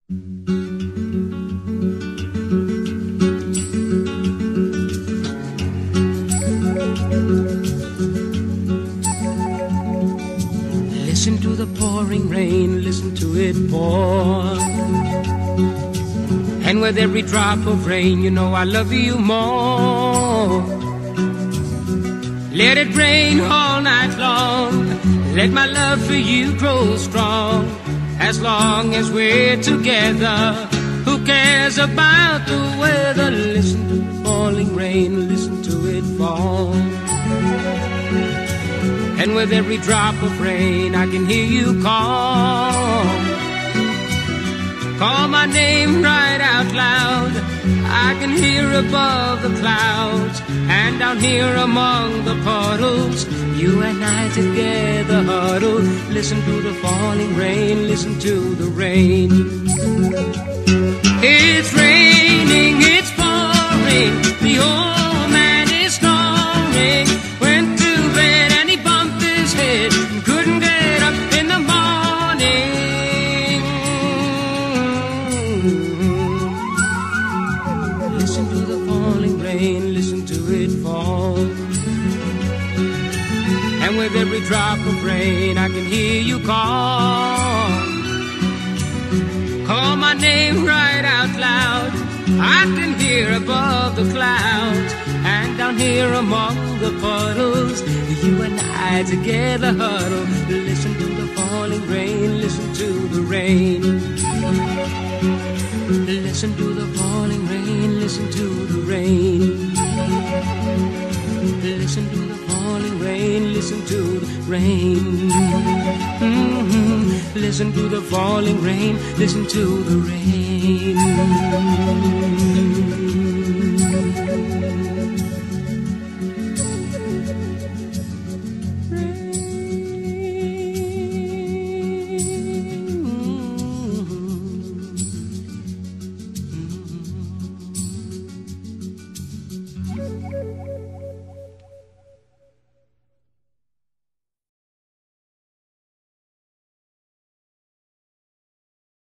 Listen to the pouring rain, listen to it pour. And with every drop of rain, you know I love you more. Let it rain all night long, let my love for you grow strong. As long as we're together, who cares about the weather? Listen to the falling rain, listen to it fall. And with every drop of rain, I can hear you call. Call my name right out loud. I can hear above the clouds, and down here among the puddles, you and I together huddle. Listen to the falling rain, listen to the rain. It's raining, it's pouring, the old man is snoring. Went to bed and he bumped his head and couldn't get up in the morning. Listen to the falling rain, listen to it fall. And with every drop of rain, I can hear you call. Call my name right out loud. I can hear above the clouds, and down here among the puddles, you and I together huddle. Listen to the falling rain, listen to the rain. Listen to the falling rain, listen to the rain. Listen to the falling rain, listen to the rain. Listen to the falling rain, listen to the rain.